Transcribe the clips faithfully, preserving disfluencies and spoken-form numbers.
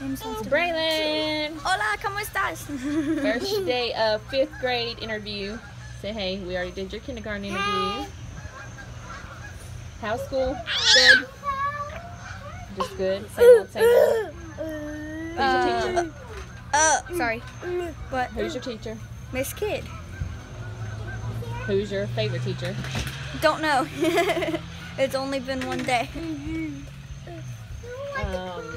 Braelyne! Hola, ¿cómo estás? First day of fifth grade interview. Say hey, we already did your kindergarten interview. How's school? Good? Just good? Same old, same old? Who's your teacher? Uh, sorry. But Who's your teacher? Miss Kid. Who's your favorite teacher? Don't know. It's only been one day. Um,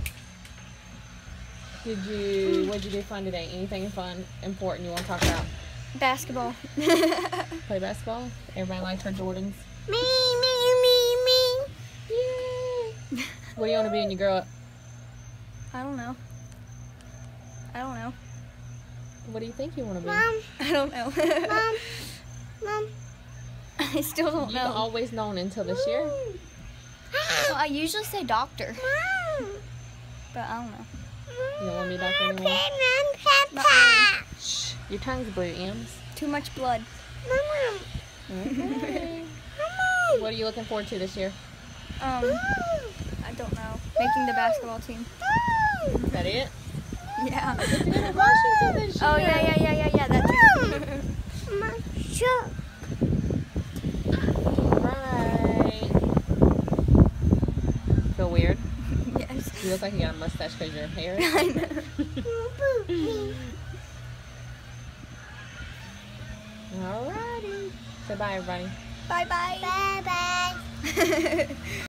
did you, what did you do fun today? Anything fun, important you want to talk about? Basketball. Play basketball? Everybody liked her Jordans? Me, me, me, me. Yay! What do you want to be when you grow up? I don't know. I don't know. What do you think you want to be? Mom. I don't know. Mom. Mom. I still don't You've know. always known until this year? Well, I usually say doctor. But I don't know. You don't want to be a doctor anymore? Not really. Shh. Your tongue's blue, Ems. Too much blood. Okay. What are you looking forward to this year? Um, I don't know. Making the basketball team. Is that it? Yeah. It's in Washington this year. Oh, yeah, yeah, yeah, yeah, yeah, that too. Right. Feel weird? Yes. You look like you got a mustache because your hair. I know. Alrighty. Say bye, everybody. Bye-bye. Bye-bye.